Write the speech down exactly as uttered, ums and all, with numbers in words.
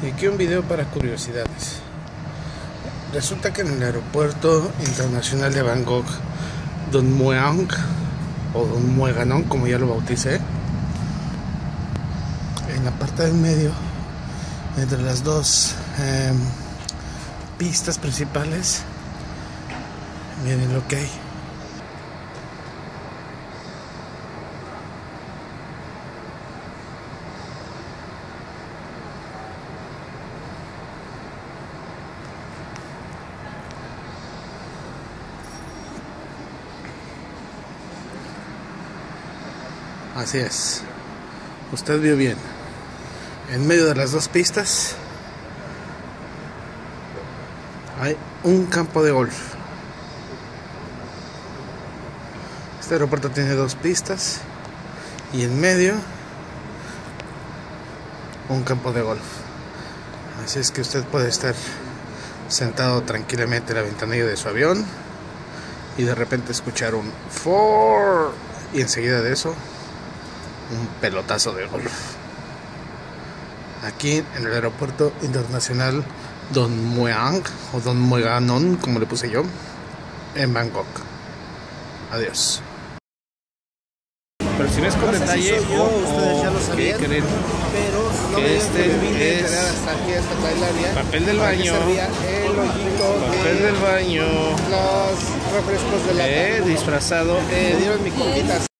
Y aquí un video para curiosidades. Resulta que en el aeropuerto internacional de Bangkok, Don Mueang o Don Mueganon, como ya lo bauticé, en la parte del medio, entre las dos eh, pistas principales, miren lo que hay. Así es, usted vio bien. En medio de las dos pistas hay un campo de golf. Este aeropuerto tiene dos pistas y en medio un campo de golf. Así es que usted puede estar sentado tranquilamente en la ventanilla de su avión y de repente escuchar un Ford y enseguida de eso un pelotazo de golf. Aquí en el aeropuerto internacional Don Mueang o Don Mueganon, como le puse yo, en Bangkok. Adiós. Pero si no es con No sé detalle, si soy yo, o, ustedes ya lo o sabían, ¿qué creen? pero no Que me este digan que me vine es a quedar hasta aquí, hasta Tailandia. papel del ¿Para qué baño. servía el hoyito Papel de del baño. los refrescos de lata? Eh, disfrazado Me en dieron mi coquita.